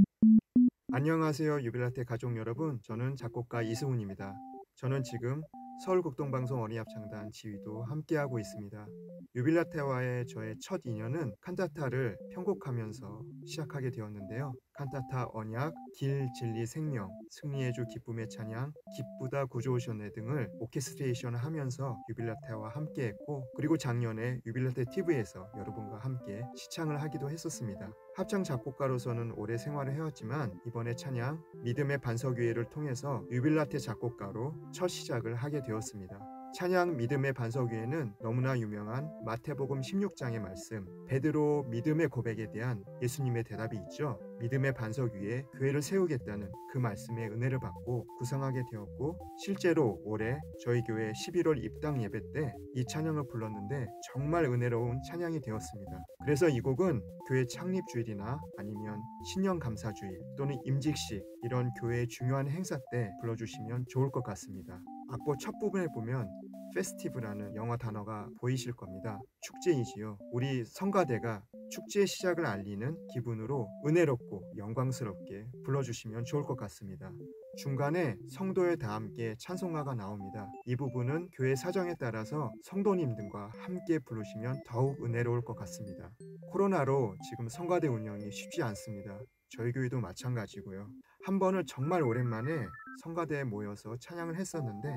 안녕하세요, 유빌라테 가족 여러분. 저는 작곡가 이승훈입니다. 저는 지금 서울국동방송 어린이합창단 지휘도 함께하고 있습니다. 유빌라테와의 저의 첫 인연은 칸타타를 편곡하면서 시작하게 되었는데요. 칸타타 언약, 길, 진리, 생명, 승리의 주 기쁨의 찬양, 기쁘다 구주오셨네 등을 오케스트레이션 하면서 유빌라테와 함께했고, 그리고 작년에 유빌라테 TV에서 여러분과 함께 시창을 하기도 했었습니다. 합창 작곡가로서는 오래 생활을 해왔지만 이번에 찬양 믿음의 반석위에를 통해서 유빌라테 작곡가로 첫 시작을 하게 되었습니다. 찬양 믿음의 반석위에는 너무나 유명한 마태복음 16장의 말씀, 베드로 믿음의 고백에 대한 예수님의 대답이 있죠. 믿음의 반석 위에 교회를 세우겠다는 그 말씀의 은혜를 받고 구성하게 되었고, 실제로 올해 저희 교회 11월 입당 예배 때 이 찬양을 불렀는데 정말 은혜로운 찬양이 되었습니다. 그래서 이 곡은 교회 창립 주일이나 아니면 신년 감사 주일 또는 임직식, 이런 교회의 중요한 행사 때 불러주시면 좋을 것 같습니다. 악보 첫 부분에 보면 페스티브라는 영어 단어가 보이실 겁니다. 축제이지요. 우리 성가대가 축제의 시작을 알리는 기분으로 은혜롭고 영광스럽게 불러주시면 좋을 것 같습니다. 중간에 성도의 다 함께 찬송가가 나옵니다. 이 부분은 교회 사정에 따라서 성도님들과 함께 부르시면 더욱 은혜로울 것 같습니다. 코로나로 지금 성가대 운영이 쉽지 않습니다. 저희 교회도 마찬가지고요. 한 번은 정말 오랜만에 성가대에 모여서 찬양을 했었는데,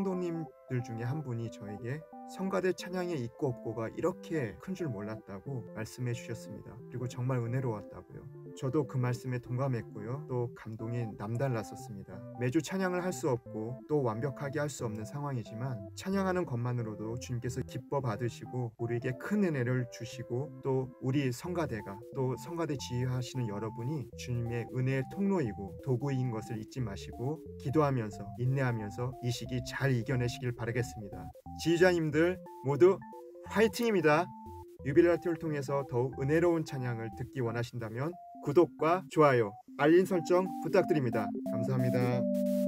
성도님들 중에 한 분이 저에게 성가대 찬양의 있고 없고가 이렇게 큰 줄 몰랐다고 말씀해 주셨습니다. 그리고 정말 은혜로웠다고요. 저도 그 말씀에 동감했고요. 또 감동이 남달랐었습니다. 매주 찬양을 할 수 없고 또 완벽하게 할 수 없는 상황이지만, 찬양하는 것만으로도 주님께서 기뻐 받으시고 우리에게 큰 은혜를 주시고, 또 우리 성가대가, 또 성가대 지휘하시는 여러분이 주님의 은혜의 통로이고 도구인 것을 잊지 마시고 기도하면서 인내하면서 이 시기 잘 이겨내시길 바라겠습니다. 지휘자님들 모두 화이팅입니다. 유빌라테를 통해서 더욱 은혜로운 찬양을 듣기 원하신다면 구독과 좋아요, 알림 설정 부탁드립니다. 감사합니다.